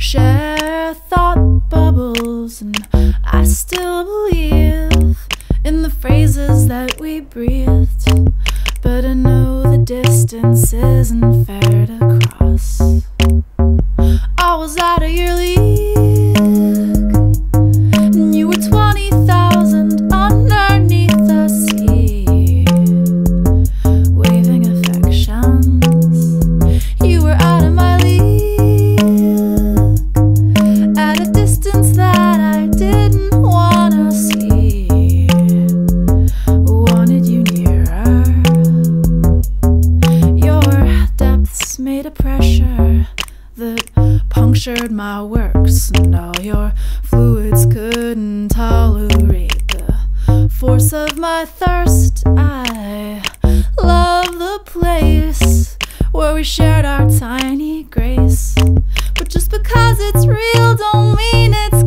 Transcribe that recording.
share thought bubbles, and I still believe in the phrases that we breathed. But I know the distance isn't fair to cross. I was out of your league, and you were 20,000 underneath the sea, waving affections. You were out of my league, at a distance that I didn't wanna see. Wanted you nearer. Your depths made a pressure that punctured my works, and all your fluids couldn't tolerate the force of my thirst. I love the place where we shared our tiny grace, but just because it's real don't mean it's